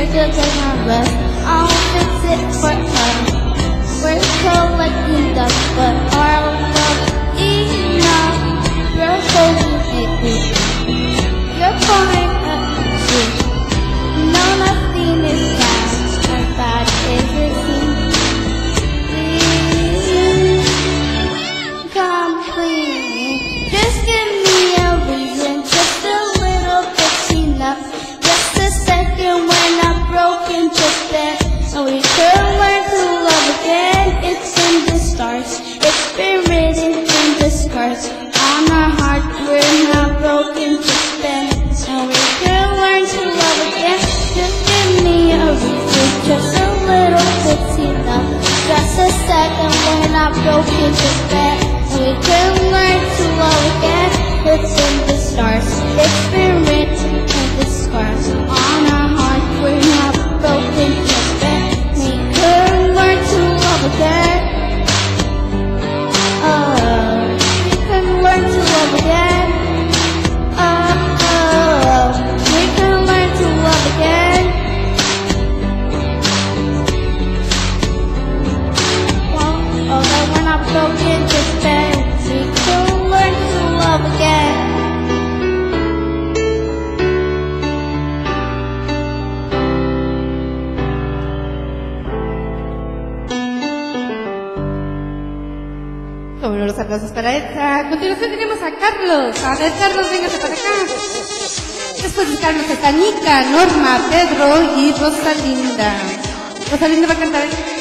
here to take my rest. I'll fix it for us. We're collecting dust, but our love enough. You're holding it with you're pouring up too. No, nothing is bad, as bad as it seems. Please come clean. Just give me a reason, just a little bit's enough. Just a second when I'm broken, just then. And we could learn to love again. It's in the stars, it's been written in the scars. On our heart, we're not broken, just then. And we could learn to love again. Just give me a reason, just a little bit's enough. Just a second when I'm broken, just then. And we could learn to love again. It's in the stars, it's been written in the scars. On our heart, we're not broken, just then. We could learn to love again. We could learn to love again. We could learn to love again. That we're not broken, just then. We could learn to love again. Bueno, los aplausos para esta. A continuación tenemos a Carlos. A ver, Carlos, véngase para acá. Después de Carlos está Nica, Norma, Pedro y Rosalinda. Rosalinda va a cantar.